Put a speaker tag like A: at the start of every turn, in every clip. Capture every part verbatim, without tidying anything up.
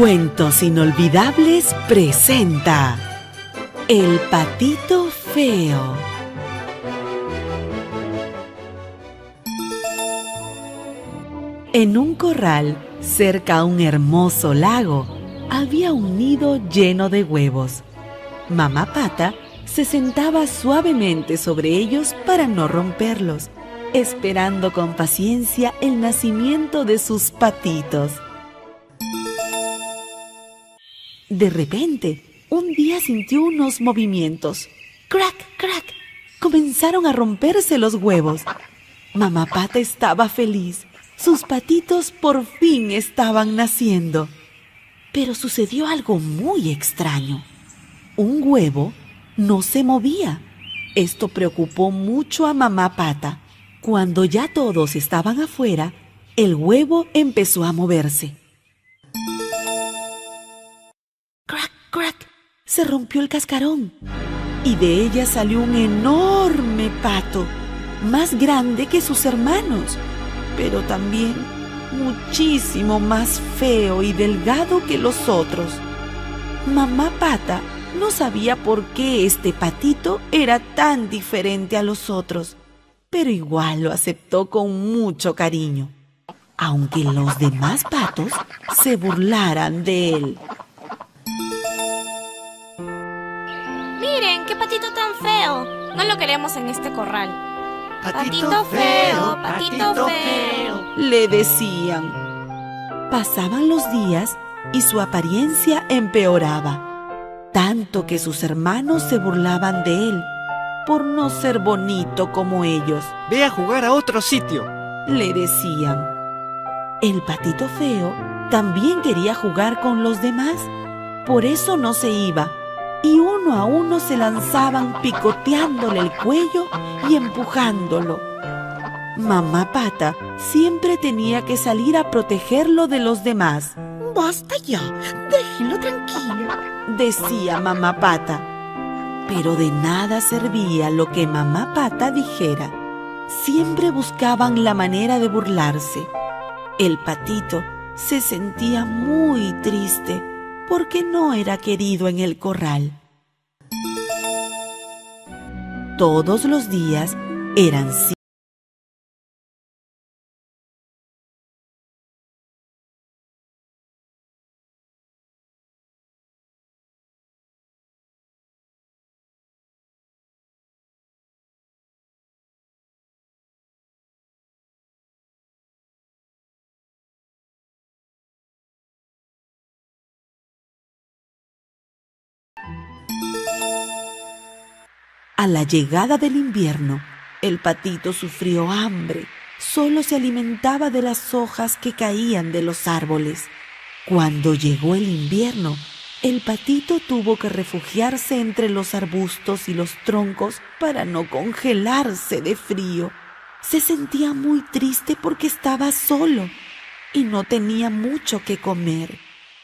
A: Cuentos Inolvidables presenta El Patito Feo. En un corral, cerca a un hermoso lago, había un nido lleno de huevos. Mamá Pata se sentaba suavemente sobre ellos para no romperlos, esperando con paciencia el nacimiento de sus patitos. De repente, un día sintió unos movimientos. ¡Crack, crack! Comenzaron a romperse los huevos. Mamá Pata estaba feliz. Sus patitos por fin estaban naciendo. Pero sucedió algo muy extraño. Un huevo no se movía. Esto preocupó mucho a Mamá Pata. Cuando ya todos estaban afuera, el huevo empezó a moverse. ¡Crack, crack! Se rompió el cascarón y de ella salió un enorme pato, más grande que sus hermanos, pero también muchísimo más feo y delgado que los otros. Mamá Pata no sabía por qué este patito era tan diferente a los otros, pero igual lo aceptó con mucho cariño, aunque los demás patos se burlaran de él.
B: ¡Miren, qué patito tan feo! No lo queremos en este corral.
C: Patito,
B: Patito feo,
C: feo,
B: patito
C: patito
B: feo.
A: Le decían. Pasaban los días y su apariencia empeoraba, tanto que sus hermanos se burlaban de él por no ser bonito como ellos.
C: Ve a jugar a otro sitio.
A: Le decían. El patito feo también quería jugar con los demás, por eso no se iba, y uno a uno se lanzaban picoteándole el cuello y empujándolo. Mamá Pata siempre tenía que salir a protegerlo de los demás.
D: ¡Basta ya! ¡Déjenlo tranquilo!
A: Decía Mamá Pata. Pero de nada servía lo que Mamá Pata dijera. Siempre buscaban la manera de burlarse. El patito se sentía muy triste porque no era querido en el corral. Todos los días eran cinco. A la llegada del invierno, el patito sufrió hambre. Solo se alimentaba de las hojas que caían de los árboles. Cuando llegó el invierno, el patito tuvo que refugiarse entre los arbustos y los troncos para no congelarse de frío. Se sentía muy triste porque estaba solo y no tenía mucho que comer.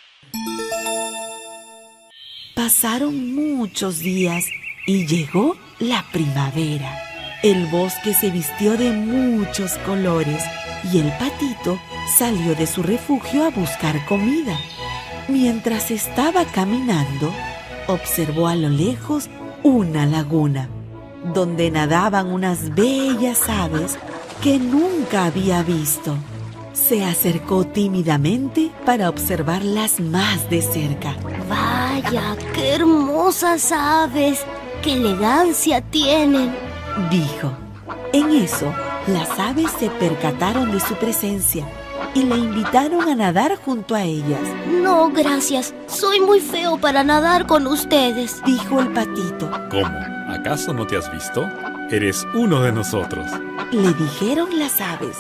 A: Pasaron muchos días y llegó la primavera. El bosque se vistió de muchos colores y el patito salió de su refugio a buscar comida. Mientras estaba caminando, observó a lo lejos una laguna, donde nadaban unas bellas aves que nunca había visto. Se acercó tímidamente para observarlas más de cerca.
D: ¡Vaya, qué hermosas aves! ¡Qué elegancia tienen!
A: Dijo. En eso, las aves se percataron de su presencia y le invitaron a nadar junto a ellas.
D: No, gracias. Soy muy feo para nadar con ustedes.
A: Dijo el patito.
E: ¿Cómo? ¿Acaso no te has visto? Eres uno de nosotros.
A: Le dijeron las aves.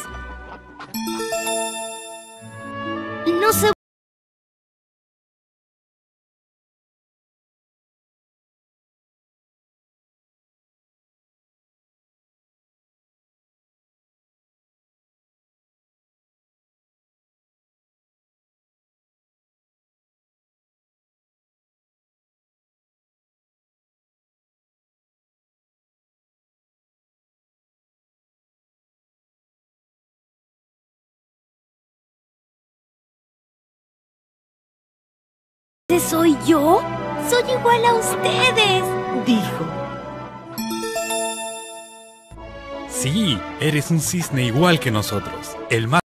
D: No se ¿Ese soy yo? Soy igual a ustedes,
A: dijo.
E: Sí, eres un cisne igual que nosotros, el más